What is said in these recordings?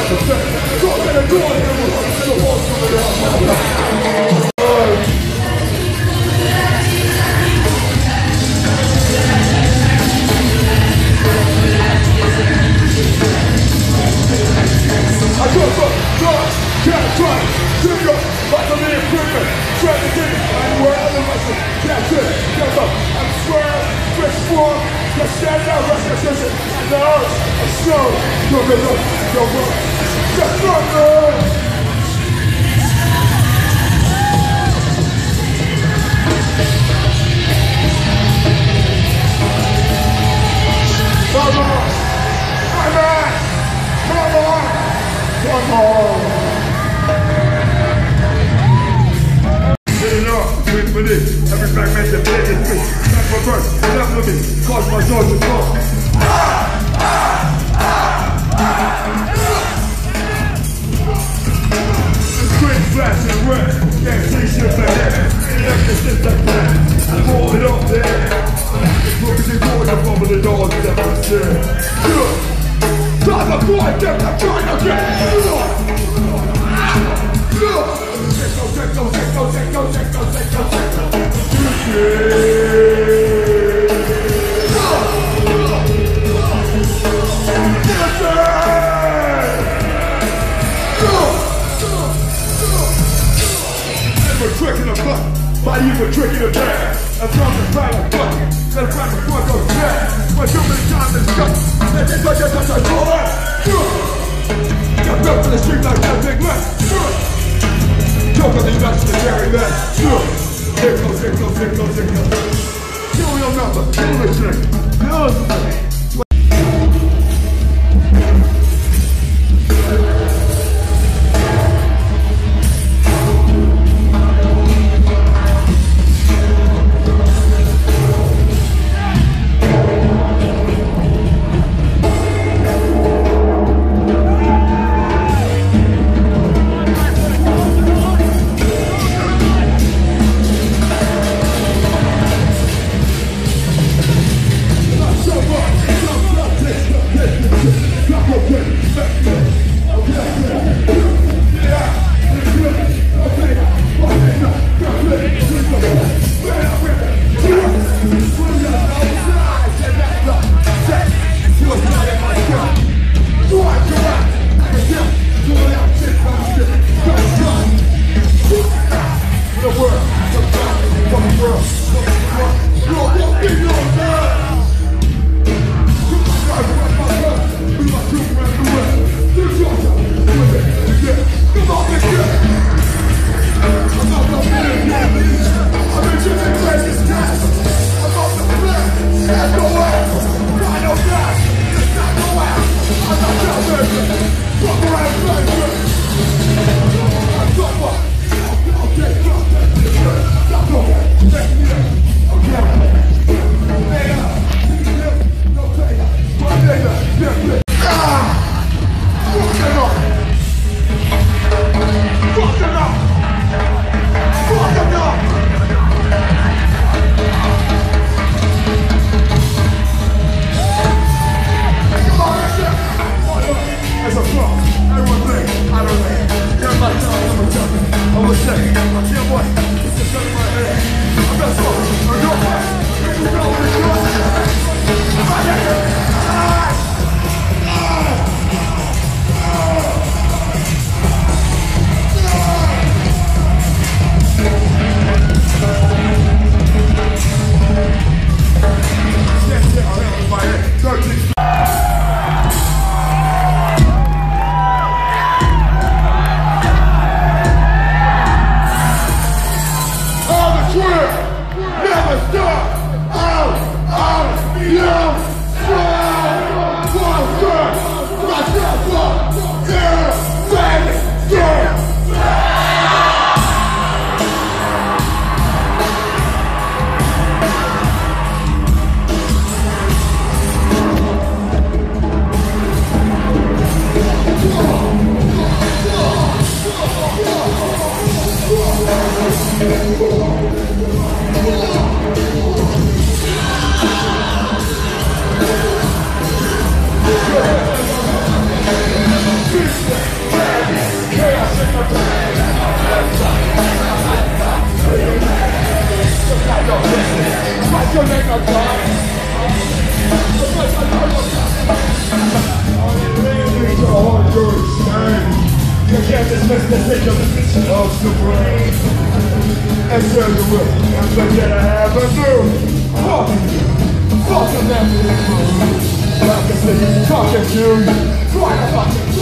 Every fragmented blade is free. Back for birth, left of me, cause my soul to fall. The screen flashing red, can't see shit like that. Electricity like that, I'm holding up there. It's looking forward to bubble the doors that I'm scared. Time to fight them, I'm trying to get trick in the butt, body you a trick in the bag. That's all the fight of fuck. That's why the fuck goes back. My human time is cut. That's it, that's a door. Got built to the street like that big man. Joke on the legendary man. Here goes. Kill your number, kill the trick. I'm a second, I'm your boy, it's just under my head. I'm not sorry. can't dismiss the signal of supreme. And turn the will and forget I have a new. Fuck them after this move. Like I said, talking to you. Try to fucking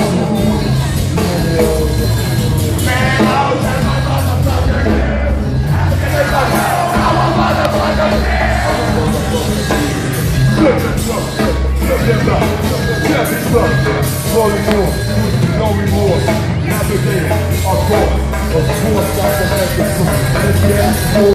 man, I was at my motherfucker here. I'm a motherfucker here. Flip this up, flip this up, tap this up, no remorse, no remorse, navigating our course, of course, that's the head of the yeah.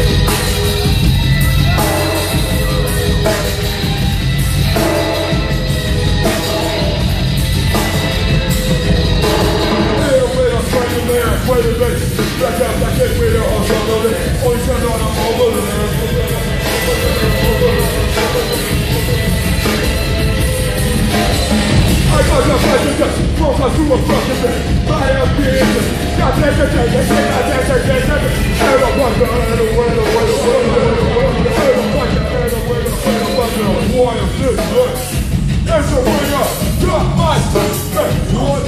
Wait a minute, back out, I can't wait on something. Only turn on, I'm all over there. I got the fight to get close to a fucking bit. I am being got to take There's a winner, drop my respect, Lord,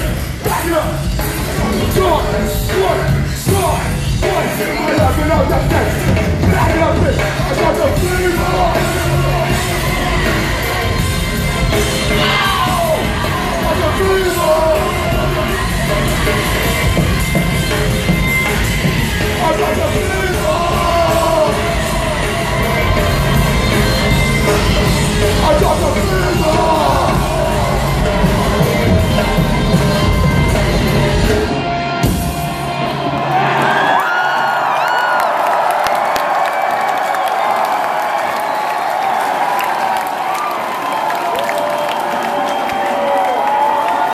Back it up.